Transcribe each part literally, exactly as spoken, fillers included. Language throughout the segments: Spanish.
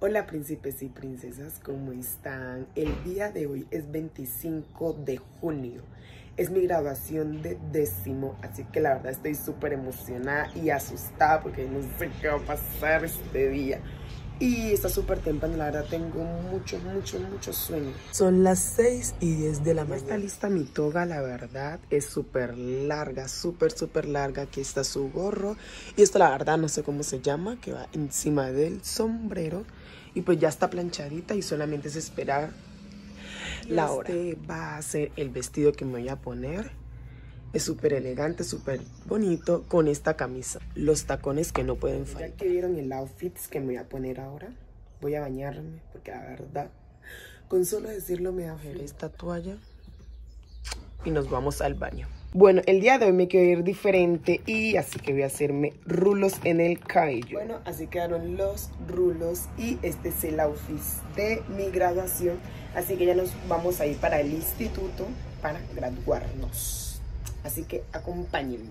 Hola príncipes y princesas, ¿cómo están? El día de hoy es veinticinco de junio. Es mi graduación de décimo, así que la verdad estoy súper emocionada y asustada porque no sé qué va a pasar este día. Y está súper temprano, la verdad tengo mucho, mucho, mucho sueño. Son las seis y diez de la mañana. Está lista mi toga, la verdad es súper larga, súper, súper larga. Aquí está su gorro. Y esto la verdad no sé cómo se llama, que va encima del sombrero. Y pues ya está planchadita y solamente es esperar la hora. Este va a ser el vestido que me voy a poner. Es súper elegante, súper bonito con esta camisa. Los tacones que no pueden faltar. Ya que vieron el outfit que me voy a poner ahora, voy a bañarme porque la verdad, con solo decirlo me da frío. Esta toalla y nos vamos al baño. Bueno, el día de hoy me quiero ir diferente y así que voy a hacerme rulos en el cabello. Bueno, así quedaron los rulos y este es el outfit de mi graduación. Así que ya nos vamos a ir para el instituto para graduarnos. Así que acompáñenme.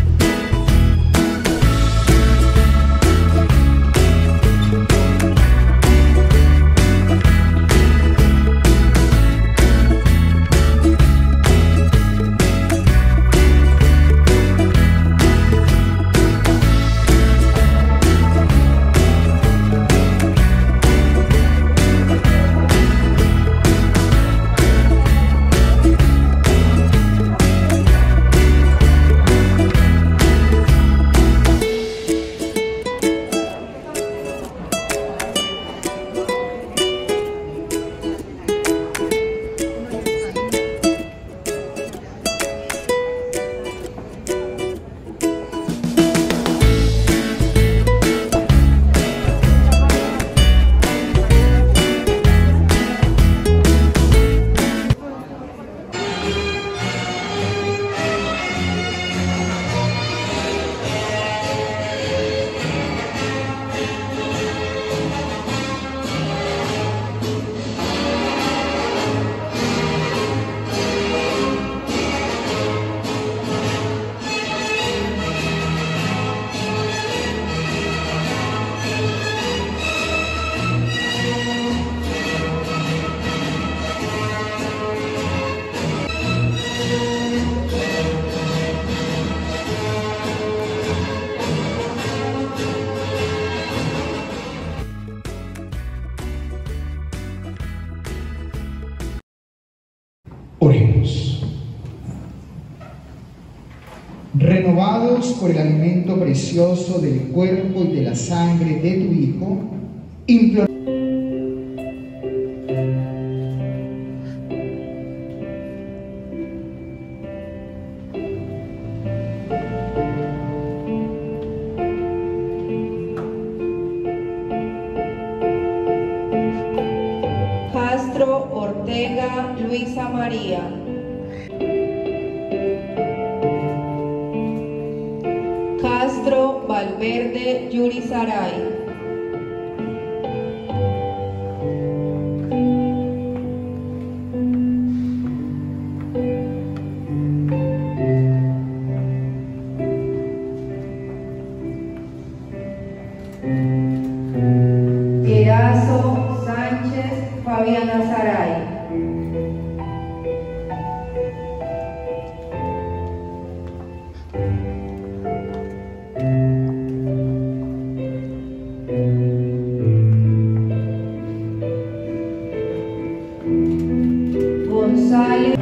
Oremos. Renovados por el alimento precioso del cuerpo y de la sangre de tu Hijo, imploramos. Castro Ortega Luisa María. Castro Valverde Yuri Saray. Erazo Sánchez Fabiana Saray. González.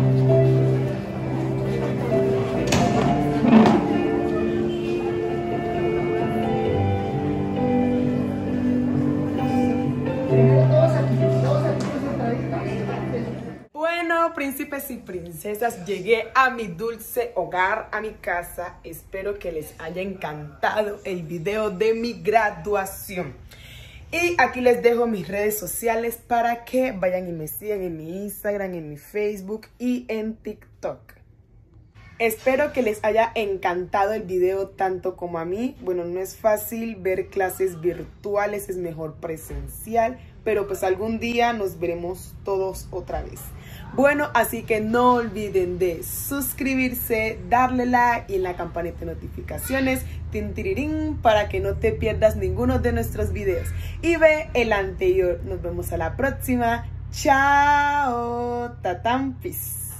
Bueno, príncipes y princesas, llegué a mi dulce hogar, a mi casa. Espero que les haya encantado el video de mi graduación. Y aquí les dejo mis redes sociales para que vayan y me sigan en mi Instagram, en mi Facebook y en TikTok. Espero que les haya encantado el video tanto como a mí. Bueno, no es fácil ver clases virtuales, es mejor presencial, pero pues algún día nos veremos todos otra vez. Bueno, así que no olviden de suscribirse, darle like y en la campanita de notificaciones, tintirirín, para que no te pierdas ninguno de nuestros videos. Y ve el anterior. Nos vemos a la próxima. Chao, tatán, peace.